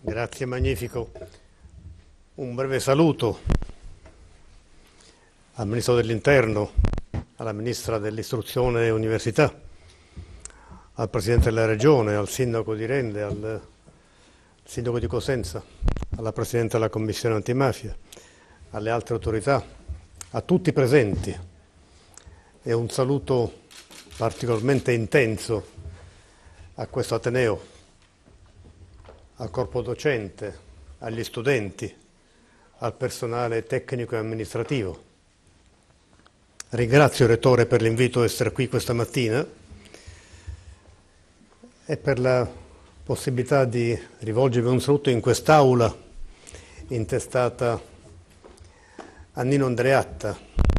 Grazie, magnifico. Un breve saluto al Ministro dell'Interno, alla Ministra dell'Istruzione e Università, al Presidente della Regione, al Sindaco di Rende, al Sindaco di Cosenza, alla Presidente della Commissione Antimafia, alle altre autorità, a tutti i presenti e un saluto particolarmente intenso a questo Ateneo, al corpo docente, agli studenti, al personale tecnico e amministrativo. Ringrazio il Rettore per l'invito a essere qui questa mattina e per la possibilità di rivolgervi un saluto in quest'aula intestata a Nino Andreatta.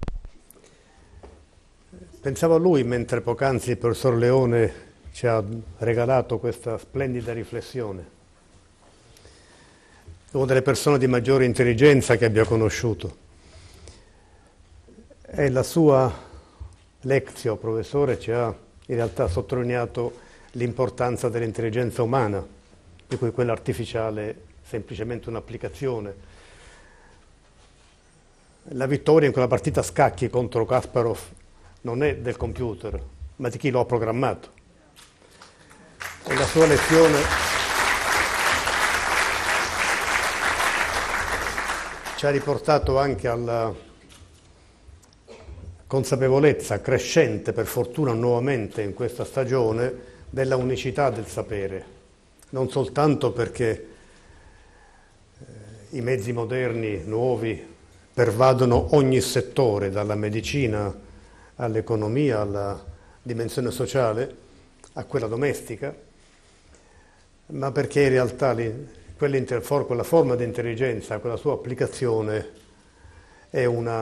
Pensavo a lui mentre poc'anzi il professor Leone ci ha regalato questa splendida riflessione. Una delle persone di maggiore intelligenza che abbia conosciuto. E la sua lectio, professore, ci ha in realtà sottolineato l'importanza dell'intelligenza umana, di cui quella artificiale è semplicemente un'applicazione. La vittoria in quella partita a scacchi contro Kasparov non è del computer, ma di chi lo ha programmato. E la sua lezione ci ha riportato anche alla consapevolezza crescente, per fortuna nuovamente in questa stagione, della unicità del sapere, non soltanto perché i mezzi moderni, nuovi, pervadono ogni settore, dalla medicina all'economia, alla dimensione sociale, a quella domestica, ma perché in realtà quella forma di intelligenza, quella sua applicazione è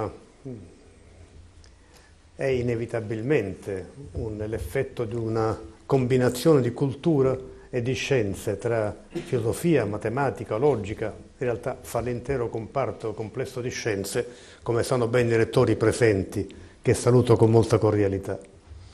inevitabilmente l'effetto di una combinazione di cultura e di scienze tra filosofia, matematica, logica. In realtà fa l'intero comparto complesso di scienze, come sanno bene i rettori presenti, che saluto con molta cordialità.